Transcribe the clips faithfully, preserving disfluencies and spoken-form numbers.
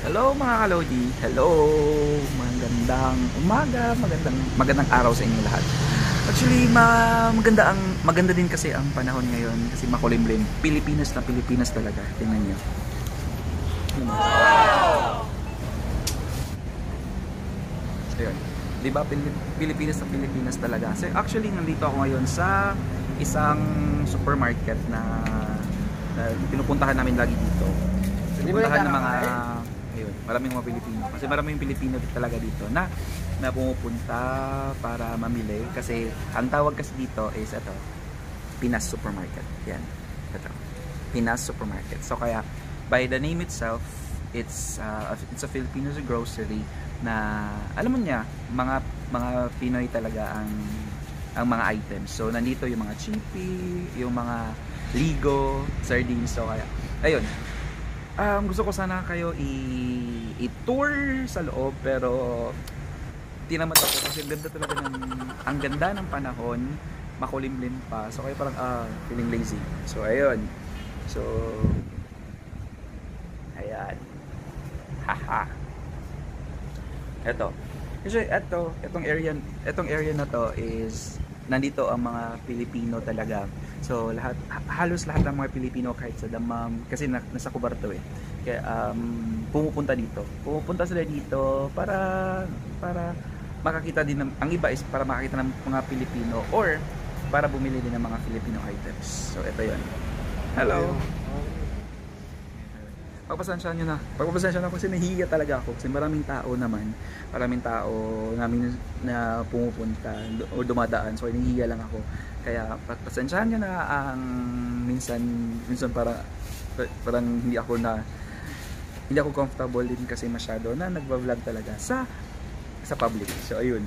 Hello mga kalodi, hello, magandang umaga, magandang magandang araw sa inyo lahat. Actually, ma maganda ang maganda din kasi ang panahon ngayon kasi makulimlim. Pilipinas na Pilipinas talaga. Tingnan niyo. Wow! Ayun. 'Di ba Pilipinas na Pilipinas talaga. So actually, nandito ako ngayon sa isang supermarket na, na pinupuntahan namin lagi dito. Pinupuntahan ng mga ayun, maraming mga Pilipino. Kasi maraming Pilipino talaga dito na na pumupunta para mamili kasi ang tawag kasi dito is ito, Pinas Supermarket. Yan. Ito. Pinas Supermarket. So kaya by the name itself, it's uh, it's a Filipino grocery na alam mo niya, mga mga Pinoy talaga ang ang mga items. So nandito yung mga chippy, yung mga ligo, sardines. So kaya ayun. Um, gusto ko sana kayo i-tour sa loob pero tinamad ako kasi ang ganda talaga ng ang ganda ng panahon, makulimlim pa. So kaya parang ah, feeling lazy. So ayun. So ayan. Haha. Ito. Kasi ito, itong area, itong area na to is nandito ang mga Pilipino talaga. So lahat halos lahat ng mga Pilipino kahit sa Damam kasi na, nasa Cubarto eh. Kaya um, pumupunta dito. Pumupunta sila dito para para makakita din ng, ang iba is para makakita ng mga Pilipino or para bumili din ng mga Filipino items. So ito 'yon. Hello. Pagpasensyahan nyo na. Pagpasensyahan na kasi nahihiya talaga ako kasi maraming tao naman. Maraming tao namin na pumupunta o dumadaan. So nahihiya lang ako. Kaya pagpasensyahan nyo na ang minsan minsan para parang hindi ako na hindi ako comfortable din kasi masyado na nagba-vlog talaga sa sa public. So ayun.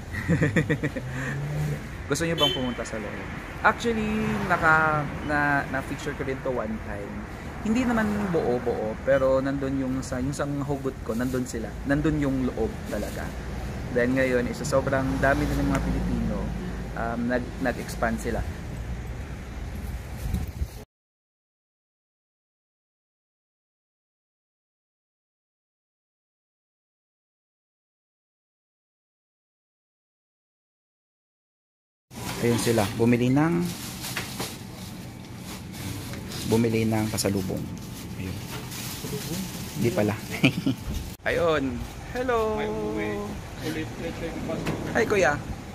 Gusto niyo bang pumunta sa loob? Actually, naka na na-feature ko din to one time. Hindi naman buo-buo, pero nandun yung sa yung sang hugot ko, nandun sila. Nandun yung loob talaga. Then ngayon, isa sobrang dami din ng mga Pilipino, um, nag nag-expand sila. Ayun sila, bumili ng bumili ng pasalubong. Ayun. Hindi pala. Ayun. Hello. Hi kuya.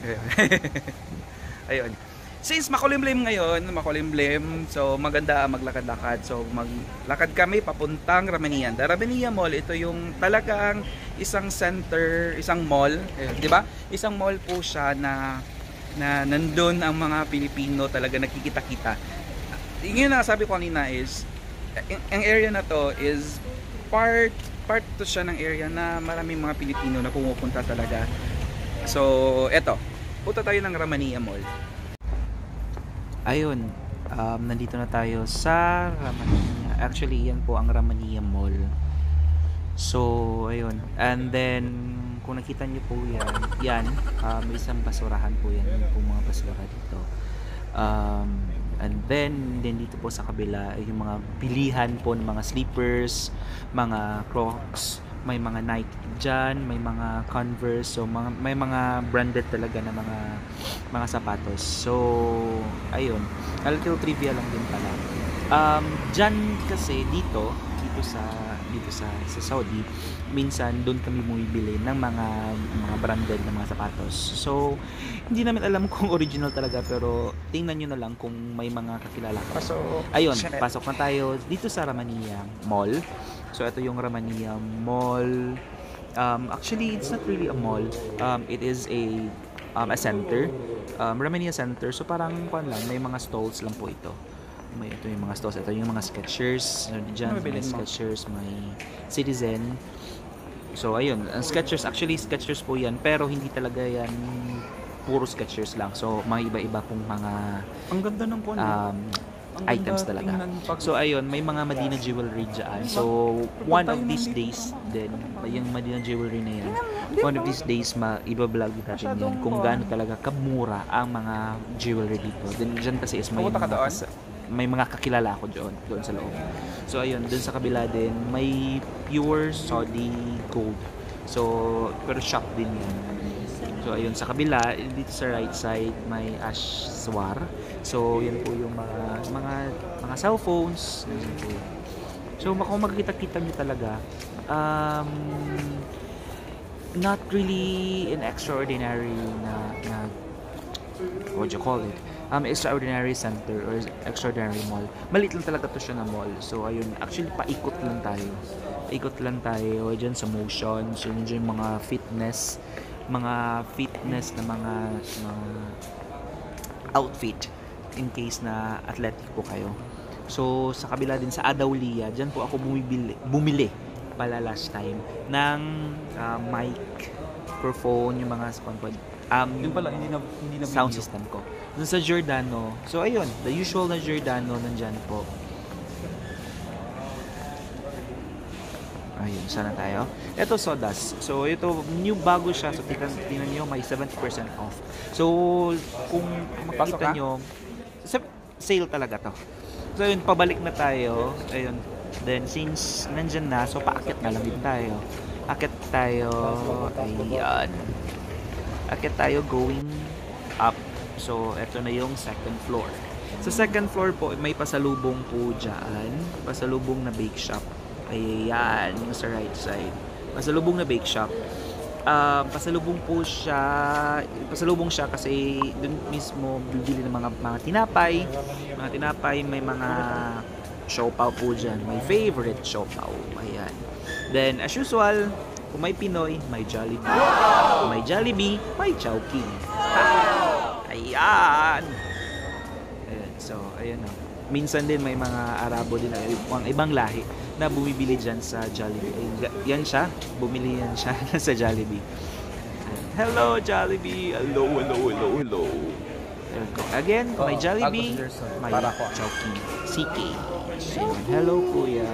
Ayun. Since makulimlim ngayon, makulimlim, so maganda maglakad-lakad. So maglakad kami papuntang Ramanian. The Ramanian Mall, ito yung talagang isang center, isang mall, eh, 'di ba? Isang mall po siya na na nandun ang mga Pilipino talaga nakikita-kita. Yung na sabi ko kanina is ang area na to is part part to siya ng area na maraming mga Pilipino na pumupunta talaga. So eto, punta tayo ng Ramania Mall. Ayun, um, nandito na tayo sa Ramania. Actually yan po ang Ramania Mall. So ayun, and then kung nakita niyo po yan, yan, uh, may isang basurahan po yan, yung po mga basura dito. Um, and then, then dito po sa kabila, yung mga pilihan po ng mga slippers, mga Crocs, may mga Nike dyan, may mga Converse, so mga, may mga branded talaga na mga mga sapatos. So, ayun, a little trivia lang din pala. Um, dyan kasi dito, dito sa dito sa sa Saudi, minsan doon kami bumibili ng mga mga branded na mga sapatos. So hindi namin alam kung original talaga pero tingnan niyo na lang kung may mga kakilala ka. So ayun, pasok na tayo dito sa Ramania Mall. So ito yung Ramania Mall. Um, actually it's not really a mall. Um, it is a um, a center. Um, Ramania Center. So parang kuan lang, may mga stalls lang po ito. May ito yung mga stores, ito yung mga Skechers, diyan may Skechers, may Citizen. So ayun, ang Skechers, actually Skechers po yan, pero hindi talaga yan puro Skechers lang. So mga iba-iba pong mga ang ganda ng phone. Um, items talaga. So ayun, may mga Medina jewelry dyan. So one of these days din, yung Medina jewelry na yan, one of these days ma-iba-vlog natin yan kung gaano talaga kamura ang mga jewelry dito. Then dyan kasi is may mga may mga kakilala ako doon, doon sa loob. So ayun, doon sa kabila din may pure Saudi gold. So pero shop din yan. So ayun sa kabila, dito sa right side may Ashwar. So yan po yung mga mga mga cellphones. Yan po. So kung makikita-kita nyo talaga, um, not really an extraordinary na, na what do you call it? Um, extraordinary center or extraordinary mall. Maliit lang talaga to siya na mall. So ayun, actually paikot lang tayo. Paikot lang tayo dyan sa motion. So yun yung mga fitness, mga fitness na mga, mga outfit in case na athletic po kayo. So sa kabila din sa Adaulia, dyan po ako bumibili, bumili pala last time ng uh, mic, microphone, yung mga sponsor. Um, Yung pala, hindi na, hindi na sound video. system ko. Dun sa Giordano. So, ayun. The usual na Giordano nandyan po. Ayun. Sana tayo. Ito, sodas. So, ito, new bago siya. So, tingnan, tingnan nyo, may seventy percent off. So, kung Pasok makikita ka? nyo, sa- sale talaga to. So, yun, pabalik na tayo. Ayun. Then, since nandyan na, so, paakit na lang din tayo. Akit tayo. Ayan. Akit tayo going up. So, ito na yung second floor. Sa second floor po, may pasalubong po dyan. Pasalubong na bake shop. Ayan, yung sa right side. Pasalubong na bake shop. Uh, pasalubong po siya, pasalubong siya kasi dun mismo bibili ng mga, mga tinapay. Mga tinapay, may mga siopaw po dyan. My favorite siopaw. Ayan. Then, as usual, kung may Pinoy, may Jollibee. Kung may Jollibee, may Chowking. Ayan! Ayan. So, ayan o. Minsan din may mga Arabo din, ang ibang lahi na bumibili dyan sa Jollibee. Ayan, yan siya. Bumili yan siya sa Jollibee. Ayan. Hello, Jollibee! Hello, hello, hello, hello. Ayan. Again, kung may Jollibee, may Chowking. C K. Ayan. Hello, kuya.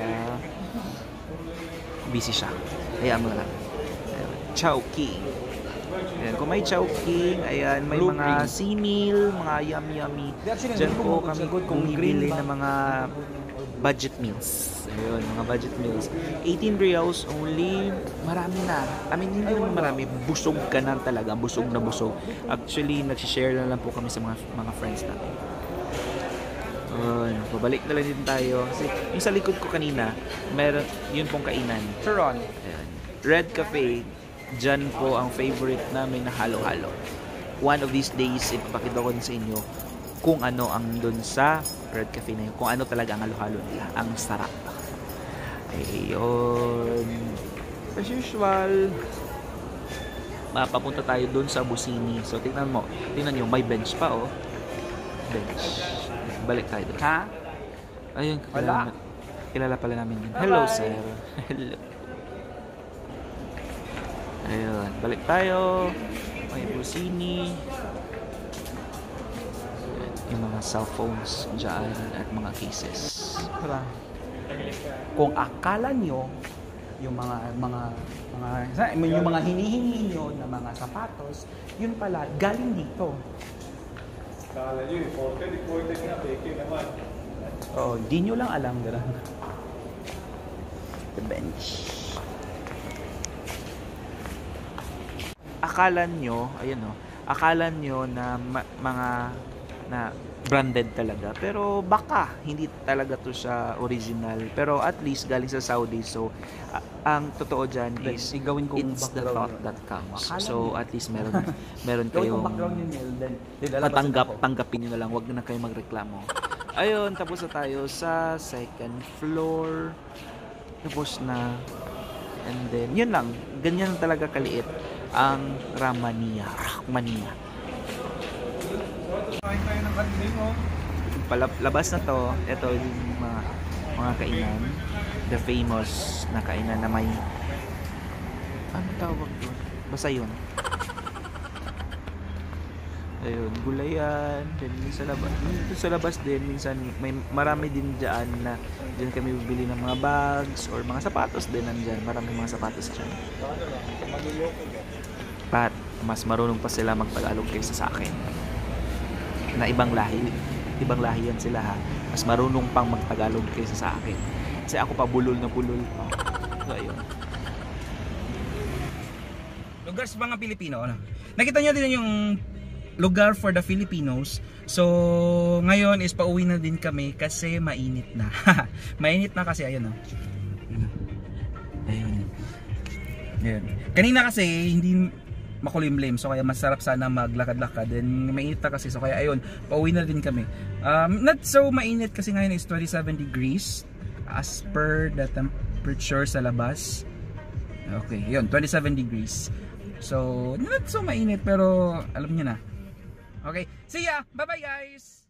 Busy siya. Hayaan mo na lang. Chowking. Ayan, kung may Chowking, ayan, may Blue mga green. sinil, mga yummy-yummy. Actually, Diyan hindi po ko kami sagot kung bumibili green ba. ng mga budget meals. Ayun, mga budget meals. eighteen reals only. Marami na. I mean, hindi naman marami. Busog ka na talaga. Busog na busog. Actually, nagsishare na lang po kami sa mga mga friends natin. Ayun, pabalik na lang din tayo. Kasi yung sa likod ko kanina, meron, yun pong kainan. Turon. Ayan. Red Cafe, dyan po ang favorite namin na halo-halo. One of these days, ipapakita ko din sa inyo kung ano ang dun sa Red Cafe na yun. Kung ano talaga ang halo-halo nila. Ang sarap. Ayun. As usual, mapapunta tayo dun sa Busini. So, tingnan mo. Tingnan nyo, may bench pa, oh. Bench. Balik tayo dun. Ha? Ayun, Wala. kilala, kilala pala namin yun. Hello, Bye-bye. sir. Hello. Ayun, balik tayo. May Busini. Yung mga cellphones dyan at mga cases. Tara. Kung akala nyo, yung mga, mga, mga, yung mga hinihingi nyo na mga sapatos, yun pala, galing dito. Kala nyo, imported, imported na, peke naman. Oo, di nyo lang alam, gano'n. The bench. Akala nyo, ayun o, akala nyo na ma- mga na branded talaga. Pero baka hindi talaga to siya original. Pero at least galing sa Saudi. So, a- ang totoo dyan Then, is igawin kong it's the background thought yun. that counts. Akala So, nyo. at least meron meron Gawin kayong kong background yun, Neil. Then, then lalabas patanggap, ako. tanggapin nyo na lang. Huwag na kayo magreklamo. Ayun, tapos na tayo sa second floor. Tapos na. And then, yun lang. Ganyan talaga kaliit ang Ramania. Ramania. Kain tayo ng kantin, oh. Palabas na to. Ito yung mga, mga kainan. The famous na kainan na may ano tawag doon? Basta yun. Ayun, gulayan. Then sa labas, dito sa labas din minsan may marami din diyan na diyan kami bibili ng mga bags or mga sapatos din nandiyan. Marami mga sapatos diyan. Pat, mas marunong pa sila magtagalog kaysa sa akin. Na ibang lahi. Ibang lahi yan sila ha. mas marunong pang magtagalog kaysa sa akin. Kasi ako pa bulol na bulol pa. So ayun. Lugar sa mga Pilipino, ano? Nakita nyo din yung lugar for the Filipinos. So, ngayon is pauwi na din kami kasi mainit na. Mainit na kasi, ayun, oh. Ayun. Ayun. Kanina kasi, hindi makulimlim. So, kaya masarap sana maglakad-lakad. Then, mainit na kasi. So, kaya ayun, pauwi na din kami. Um, not so mainit kasi ngayon is twenty-seven degrees as per the temperature sa labas. Okay, yun, twenty-seven degrees. So, not so mainit pero alam niyo na. Okay, see ya! Bye-bye guys!